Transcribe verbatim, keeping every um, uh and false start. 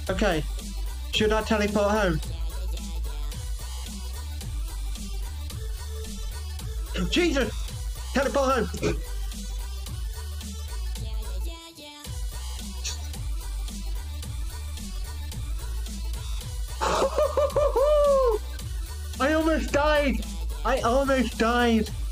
Okay. Should I teleport home? Jesus! Teleport home! I almost died! I almost died!